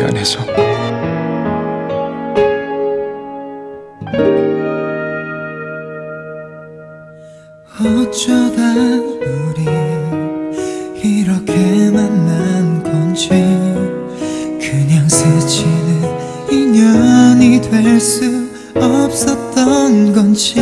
미안해서. 어쩌다 우리 이렇게 만난 건지, 그냥 스치는 인연이 될 수 없었던 건지,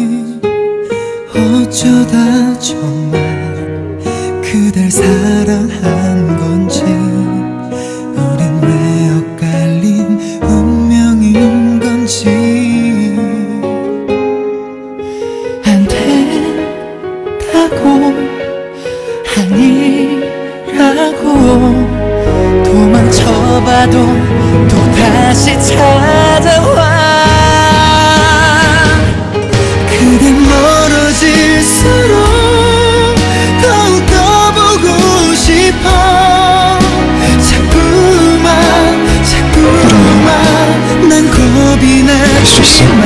어쩌다 정말 그댈 사랑한 건지, 우린 왜 엇갈린 운명인 건지. 안 된다고 아니라고 도망쳐봐도 또다시 찾아와. 그대 멀어질수록 더욱더 보고 싶어. 자꾸만 난 겁이 나지만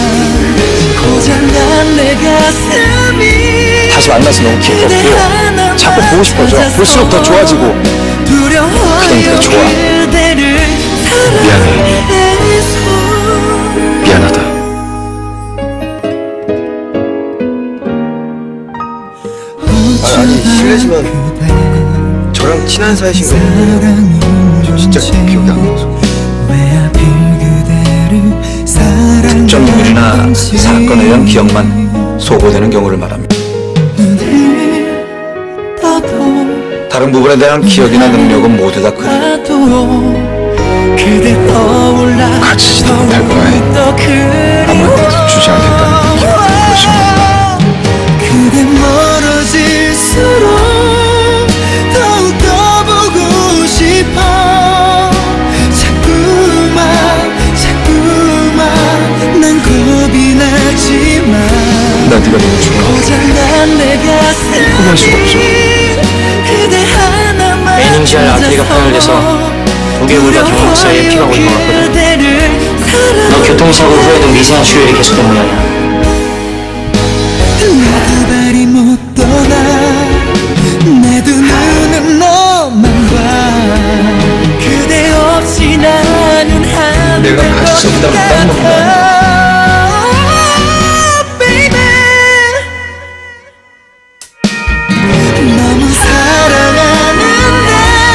고장난 내 가슴이 다시 만나서 너무 기뻤고 자꾸 보고 싶어져. 볼수록 더 좋아지고. 그냥 그래 좋아. 미안해. 미안하다. 아니 실례지만 저랑 친한 사이신 거예요? 저 진짜 기억이 안 나서. 특정 인물이나 사건에 대한 기억만 소거되는 경우를 말합니다. 다른 부분에 대한 기억이나 능력은 모두 다 그래요. 가지지도 못할 거야. 아무한테도 주지 않겠다는 기억을 그것입니다. 그대 멀어질수록 더욱더 보고 싶어. 자꾸만 난 겁이 나지만 나 네가 너무 좋아. 포기할 수가 없어. 메닝지알 아트리가 파열돼서 두개골과 뒷목 사이에 피가 고인 것 같거든. 너 교통사고 후에도 미세한 출혈이 계속된 모양이야. 두 발이 못 떠나 내 두 눈은 너만 봐. 그대 없이 나는 한 내가 같이 있다고 딱 먹나? 너무 사랑하는데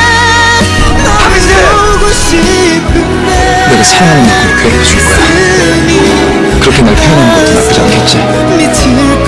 너무 보고 싶은데 내가 사랑하는 만큼 괴롭혀줄 거야. 그렇게 날 표현하는 것도 나쁘지 않겠지. 미칠